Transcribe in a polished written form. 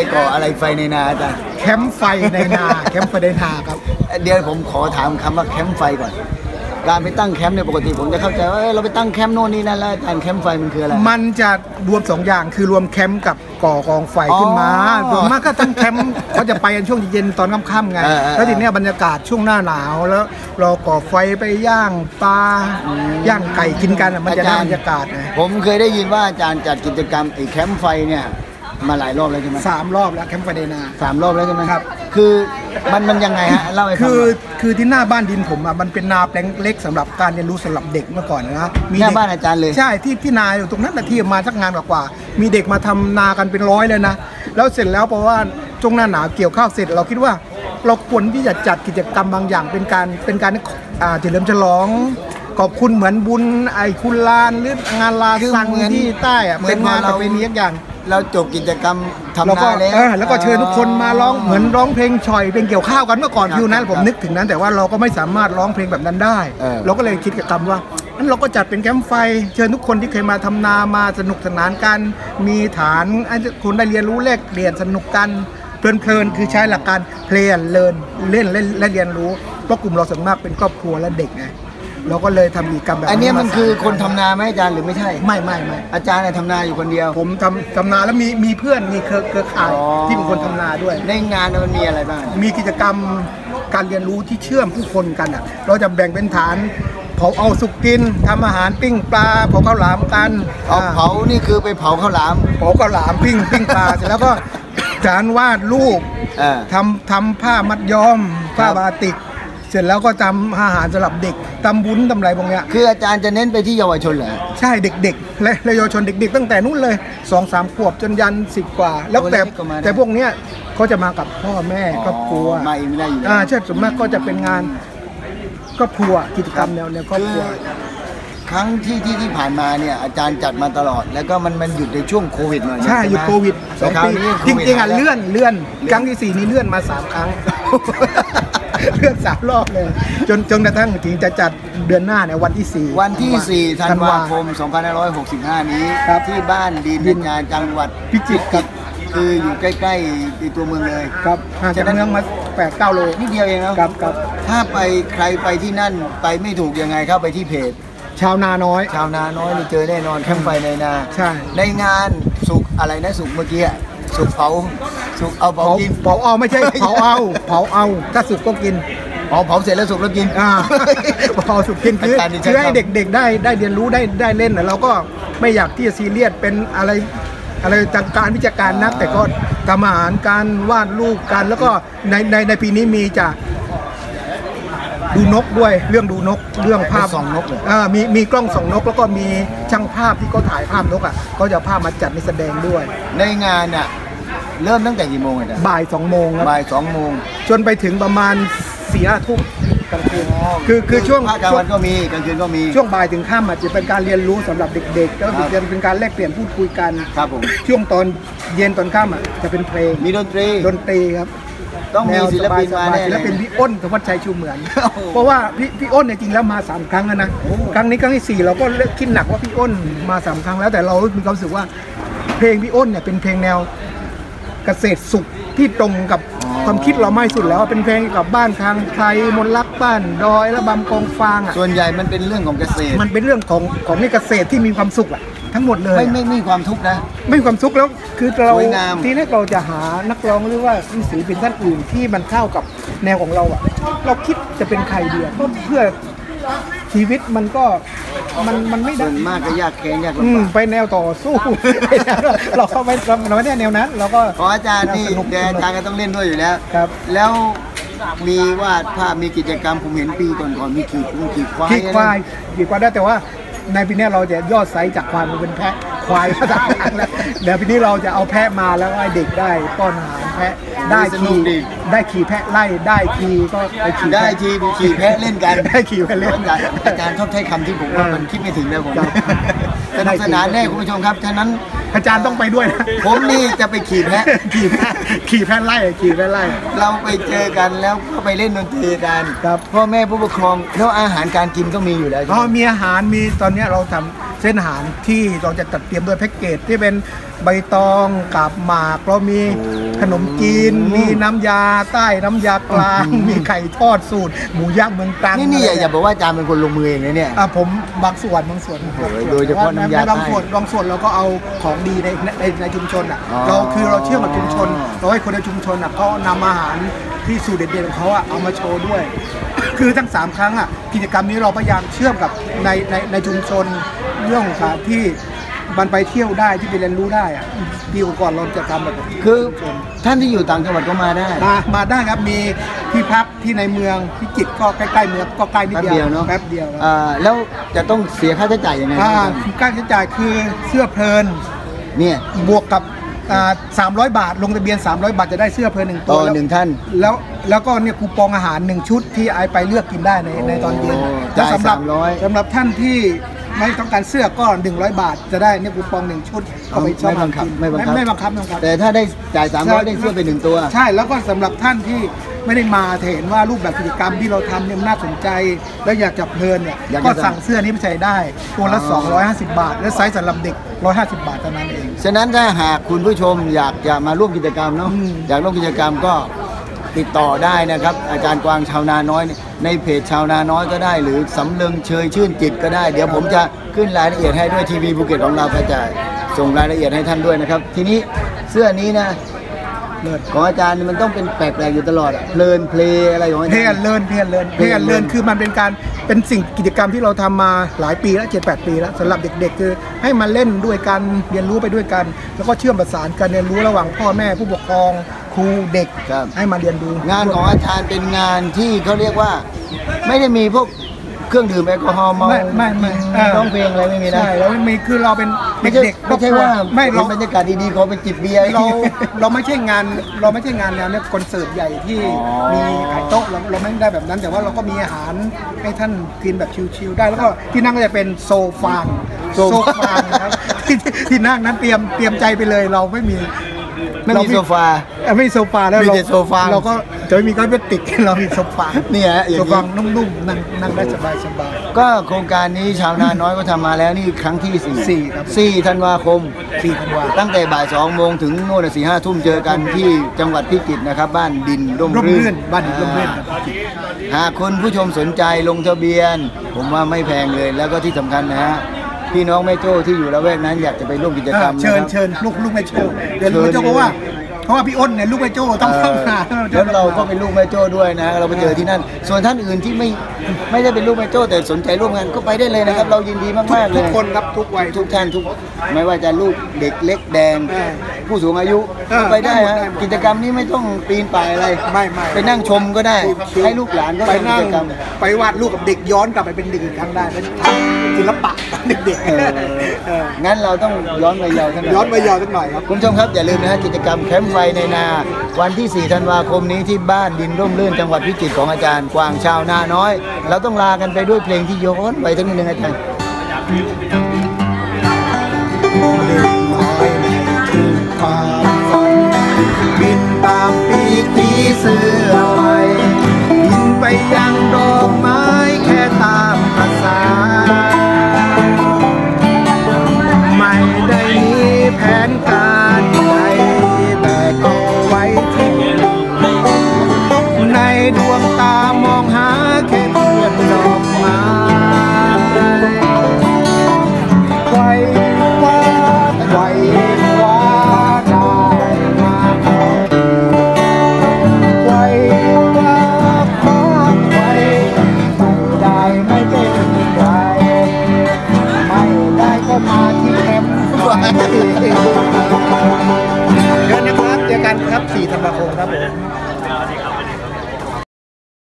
ก่ออะไรไฟในนาอาจารย์แคมป์ไฟในนาแคมป์ไฟในนาครับเดี๋ยวผมขอถามคำว่าแคมป์ไฟก่อนการไปตั้งแคมป์เนี่ยปกติผมจะเข้าใจว่าเราไปตั้งแคมป์โน่นนี่นั่นแล้วการแคมป์ไฟมันคืออะไรมันจะรวม2อย่างคือรวมแคมป์กับก่อกองไฟขึ้นมาส่วนมากก็ตั้งแคมป์เขาจะไปกันช่วงเย็นตอนค่ำๆไงแล้วทีนี้บรรยากาศช่วงหน้าหนาวแล้วเราก่อไฟไปย่างปลาย่างไก่กินกันมันจะได้บรรยากาศนะผมเคยได้ยินว่าอาจารย์จัดกิจกรรมไอ้แคมป์ไฟเนี่ยมาหลายรอบแล้วใช่ไหม 3 รอบแล้วแคมป์ไฟในนา 3 รอบแล้วใช่ไหมครับคือมันยังไงฮะเล่าให้ฟังคือที่หน้าบ้านดินผมอ่ะมันเป็นนาแปลงเล็กสำหรับการเรียนรู้สำหรับเด็กเมื่อก่อนนะมีหน้าบ้านอาจารย์เลยใช่ที่นาอยู่ตรงนั้นที่มาสักงานกว่ามีเด็กมาทำนากันเป็น100เลยนะแล้วเสร็จแล้วเพราะว่าช่วงหน้าหนาวเกี่ยวข้าวเสร็จเราคิดว่าเราควรที่จะจัดกิจกรรมบางอย่างเป็นการเฉลิมฉลองขอบคุณเหมือนบุญไอคุณลานหรืองานลาสังที่ใต้อะเป็นงานประเพณีอย่างเราจบกิจกรรมทำนาแล้วก็เชิญทุกคนมาร้องเหมือนร้องเพลงฉ่อยเพลงเกี่ยวข้าวกันเมื่อก่อนฟิวนั้นผมนึกถึงนั้นแต่ว่าเราก็ไม่สามารถร้องเพลงแบบนั้นได้เราก็เลยคิดกิจกรรมว่างั้นเราก็จัดเป็นแคมป์ไฟเชิญทุกคนที่เคยมาทำนามาสนุกสนานกันมีฐานคนได้เรียนรู้แลกเปลี่ยนสนุกกันเพลินคือใช้หลักการเพลนเล่นและเรียนรู้เพราะกลุ่มเราส่วนมากเป็นครอบครัวและเด็กไงเราก็เลยทำกิจกรรมแบบอันนี้มันคือคนทำนาไหมอาจารย์หรือไม่ใช่ไม่อาจารย์เนี่ยทำนาอยู่คนเดียวผมทำนาแล้วมีเพื่อนมีเครือข่ายที่เป็นคนทำนาด้วยในงานมันมีอะไรบ้างมีกิจกรรมการเรียนรู้ที่เชื่อมผู้คนกันอ่ะเราจะแบ่งเป็นฐานเผาเอาสุกกินทำอาหารปิ้งปลาเผาข้าวหลามกันเผานี่คือไปเผาข้าวหลามปิ้งปลาเสร็จแล้วก็ฐานวาดรูปทำผ้ามัดย้อมผ้าบาติกเสร็จแล้วก็ทำอาหารสำหรับเด็กทำบุญทำอะไรพวกเนี้ยคืออาจารย์จะเน้นไปที่เยาวชนเหรอใช่เด็กๆและเยาวชนเด็กๆตั้งแต่นู้นเลย2-3 ขวบจนยัน10 กว่าแล้วแต่พวกเนี้ยเขาจะมากับพ่อแม่ครอบครัวมาเองไม่ได้อยู่ใช่ส่วนมากก็จะเป็นงานครอบครัวกิจกรรมแนวครอบครัวครั้งที่ผ่านมาเนี่ยอาจารย์จัดมาตลอดแล้วก็มันหยุดในช่วงโควิดหน่อยใช่หยุดโควิด2 ปีจริงๆเลื่อนครั้งที่4นี้เลื่อนมา3 ครั้งเลื่อน3 รอบเลยจนกระทั่งถึงจะจัดเดือนหน้าในวันที่ 4 ธันวาคม 2565 นี้ที่บ้านดินญาจังหวัดพิจิตรครับคืออยู่ใกล้ๆในตัวเมืองเลยครับจากเมืองมา8-9 โลนิดเดียวเองครับถ้าใครไปที่นั่นไปไม่ถูกยังไงเข้าไปที่เพจชาวนาน้อยนี่เจอแน่นอนแคมป์ไฟในนาใช่ในงานสุกอะไรนะสุกเมื่อกี้สุกเผาเผากินเผาเอาไม่ใช่เผาเอาถ้าสุกก็กินเผาเสร็จแล้วสุกแล้วกินเผาสุกกินคือให้เด็กๆได้เรียนรู้ได้เล่นเราก็ไม่อยากที่จะซีเรียสเป็นอะไรจากการวิจารณ์นักแต่ก็ทำอาหารการวาดรูปกันแล้วก็ในปีนี้มีจะดูนกด้วยเรื่องดูนกเรื่องภาพส่องนกมีกล้องส่องนกแล้วก็มีช่างภาพที่เขาถ่ายภาพนกก็จะภาพมาจัดในแสดงด้วยในงานเนี่ยเริ่มตั้งแต่กี่โมงอาจารย์บ่าย 2 โมงบ่าย 2 โมงจนไปถึงประมาณ4-5 ทุ่มกลางคืนคือช่วงกลางวันก็มีกลางคืนก็มีช่วงบ่ายถึงค่ำจะเป็นการเรียนรู้สำหรับเด็กๆแล้วเป็นการแลกเปลี่ยนพูดคุยกันครับผมช่วงตอนเย็นตอนค่ำจะเป็นเพลงมีดนตรีครับต้องมีศิลปินมาแน่และเป็นพี่อ้นธวัชชัยชูเหมือนเพราะว่าพี่อ้นเนี่ยจริงแล้วมา3 ครั้งนะครั้งนี้ครั้งที่4เราก็คิดหนักว่าพี่อ้นมา3 ครั้งแล้วแต่เรามีความรู้สึกว่าเพลงพี่อ้นเนี่ยเป็นเพลงแนวเกษตรสุขที่ตรงกับความคิดเราไม่สุดแล้วเป็นเพลงกับบ้านทางไทยมนต์รักบ้านดอยและบำกองฟางส่วนใหญ่มันเป็นเรื่องของเกษตรมันเป็นเรื่องของเกษตรที่มีความสุขทั้งหมดเลยไม่มีความทุกข์นะไม่มีความทุกข์แล้วคือเราทีแรกเราจะหานักร้องหรือว่าศิลปินท่านอื่นที่มันเข้ากับแนวของเราเราคิดจะเป็นใครดีก็เพื่อชีวิตมันก็มันไม่ได้มากก็ยากแค้นยากลำบากไปแนวต่อสู้เราเข้าไปเราไม่ได้แนวนั้นเราก็ขออาจารย์นี่อาจารย์ก็ต้องเล่นด้วยอยู่แล้วครับแล้วมีวาดภาพมีกิจกรรมผมเห็นปีก่อนมีขี่ควายได้แต่ว่าในปีนี้เราจะยอดไซส์จากควายมาเป็นแพะควายมาจากแล้วเดี๋ยวปีนี้เราจะเอาแพะมาแล้วให้เด็กได้ป้อนอาหารแพะได้ขี่แพะไล่ได้ขี่ก็ไปขี่แพะเล่นกันได้ขี่แพะเล่นกันอาจารย์ชอบใช้คำที่ผมว่ามันคิดไม่ถึงเลยผมสนุกสนานแน่คุณผู้ชมครับฉะนั้นอาจารย์ต้องไปด้วยนะผมนี่จะไปขี่แพะไล่เราไปเจอกันแล้วก็ไปเล่นดนตรีกันพ่อแม่ผู้ปกครองแล้วอาหารการกินก็มีอยู่แล้วมีอาหารมีตอนนี้เราทเส้นอาหารที่เราจะจัดเตรียมด้วยแพ็กเกจที่เป็นใบตองกับหมากเรามีขนมจีนมีน้ำยาใต้น้ำยากลางมีไข่ทอดสูตรหมูย่างเมืองตรังนี่อย่าบอกว่าอาจารย์เป็นคนลงมือเองเลยเนี่ยผมบางส่วนโดยเฉพาะน้ำยาใต้บางส่วนเราก็เอาของดีในชุมชนอ่ะเราเชื่อมกับชุมชนเราให้คนในชุมชนอ่ะเขานำอาหารที่สูตรเด็ดๆของเขาเอามาโชว์ด้วยคือทั้ง3ครั้งกิจกรรมนี้เราพยายามเชื่อมกับในชุมชนเรื่องของการที่มันไปเที่ยวได้ที่ไปเรียนรู้ได้ปีก่อนเราจะทำแบบคือท่านที่อยู่ต่างจังหวัดก็มาได้มาได้ครับมีที่พักที่ในเมืองพิจิตรก็ใกล้ๆเมืองก็ใกล้นิดเดียวเนาะแป๊บเดียวแล้วจะต้องเสียค่าใช้จ่ายยังไงค่าใช้จ่ายคือเสื้อเพลินเนี่ยบวกกับ300 บาทลงทะเบียน300 บาทจะได้เสื้อเพลิน1 ตัวต่อ1ท่านแล้วก็เนี่ยคูปองอาหาร1ชุดที่ไอไปเลือกกินได้ในตอนเย็นแล้วสำหรับท่านที่ไม่ต้องการเสื้อก็100 บาทจะได้เนี่ยคูปอง1ชุดก็ไปชอบกินไม่บังคับแต่ถ้าได้จ่าย300ได้เสื้อไป1ตัวใช่แล้วก็สำหรับท่านที่ไม่ได้มาเห็นว่ารูปแบบกิจกรรมที่เราทำเนี่ยน่าสนใจแล้วอยากจับเพลินเนี่ยก็สั่งเสื้อนี้ไปใส่ได้ตัวละ250 บาทและไซส์สำหรับเด็ก150 บาทเท่านั้นเองฉะนั้นถ้าหากคุณผู้ชมอยากจะมาร่วมกิจกรรมเนาะอยากร่วมกิจกรรมก็ติดต่อได้นะครับอาจารย์กวางชาวนาน้อยในเพจชาวนาน้อยก็ได้หรือสำเริงเชยชื่นจิตก็ได้เดี๋ยวผมจะขึ้นรายละเอียดให้ด้วยทีวีภูเก็ตของเราก็จะส่งรายละเอียดให้ท่านด้วยนะครับทีนี้เสื้อนี้นะของอาจารย์มันต้องเป็นแปลกๆอยู่ตลอดเพลินเพลอะไรของอาจารย์เพลินคือมันเป็นสิ่งกิจกรรมที่เราทำมาหลายปีแล้ว7-8 ปีแล้วสำหรับเด็กๆคือให้มาเล่นด้วยกันเรียนรู้ไปด้วยกันแล้วก็เชื่อมประสานกันเรียนรู้ระหว่างพ่อแม่ผู้ปกครองครูเด็กให้มาเรียนรู้งานของอาจารย์เป็นงานที่เขาเรียกว่าไม่ได้มีพวกเครื่องดื่มแอลกอฮอล์เมาไม่ร้องเพลงอะไรไม่มีนะใช่เราไม่มีคือเราเป็นเด็กไม่ใช่ว่าไม่เราบรรยากาศดีๆเขาเป็นจิบเบียร์เราไม่ใช่งานแนวเนี่ยคอนเสิร์ตใหญ่ที่มีขายโต๊ะเราไม่ได้แบบนั้นแต่ว่าเราก็มีอาหารให้ท่านกินแบบชิลๆได้แล้วก็ที่นั่งก็จะเป็นโซฟานะครับที่นั่งนั้นเตรียมใจไปเลยเราไม่มีโซฟาไม่มีโซฟาแล้วเราก็จะไม่มีก้อนพลาสติกเรามีโซฟาเนี่ยโซฟานุ่มๆนั่งได้สบายก็โครงการนี้ชาวนาน้อยก็ทำมาแล้วนี่ครั้งที่4 ครับ 4 ธันวาคมตั้งแต่บ่าย2 โมงถึงโน่น4-5 ทุ่มเจอกันที่จังหวัดพิจิตรนะครับบ้านดินร่มรื่นบ้านดินร่มรื่นหากคุณผู้ชมสนใจลงทะเบียนผมว่าไม่แพงเลยแล้วก็ที่สำคัญนะฮะพี่น้องแม่โจ้ที่อยู่ละแวกนั้นอยากจะไปร่วมกิจกรรมเชิญลูกแม่โจ้เดี๋ยวลูกแม่โจ้เพราะว่าพี่อ้นเนี่ยลูกแม่โจ้ต้องเข้ามาแล้วเราก็เป็นลูกแม่โจ้ด้วยนะเราไปเจอที่นั่นส่วนท่านอื่นที่ไม่ได้เป็นลูกแม่โจ้แต่สนใจร่วมงานก็ไปได้เลยนะครับเรายินดีมากๆเลยทุกคนครับทุกวัยทุกท่านไม่ว่าจะลูกเด็กเล็กแดงผู้สูงอายุไปได้ฮะกิจกรรมนี้ไม่ต้องปีนป่ายอะไรไปนั่งชมก็ได้ให้ลูกหลานก็ไปนั่งไปวาดรูปกับเด็กย้อนกลับไปเป็นเด็กอีกครั้งได้เป็นศิลปะเด็กๆงั้นเราต้องย้อนไปยาวสักหน่อยครับคุณผู้ชมครับอย่าลืมนะฮะกิจกรรมแคมป์ไฟในนาวันที่4 ธันวาคมนี้ที่บ้านดินร่มรื่นจังหวัดพิจิตรของอาจารย์กวางชาวนาน้อยเราต้องลากันไปด้วยเพลงที่ย้อนไปทั้งนิดนึงอาจารย์